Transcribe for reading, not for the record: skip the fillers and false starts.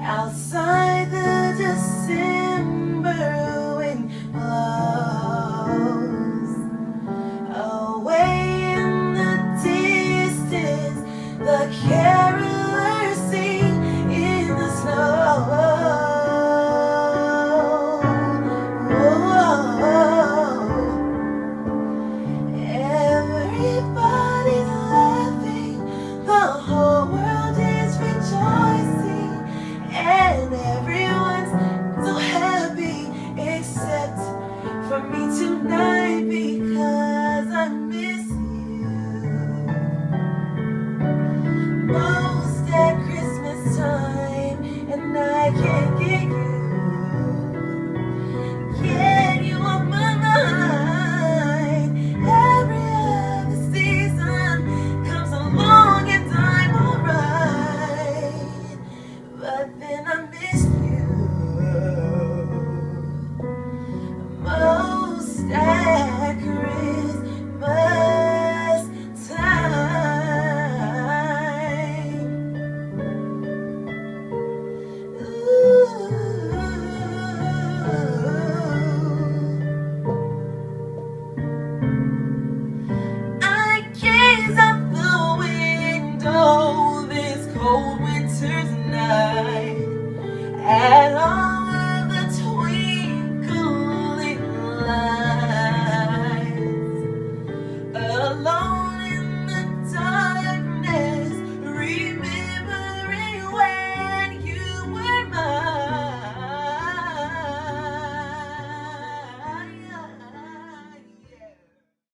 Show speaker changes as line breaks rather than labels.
Outside the December wind blows. Away in the distance, the carolers sing in the snow. Everybody's laughing, the whole world is rejoicing, and everyone's so happy except for me tonight, because I miss you most at Christmas time, and I can't get you. Yet you on my mind. Every other season comes along and I'm alright, but then I miss you most at Christmas time. I gaze out the window this cold winter's night at all.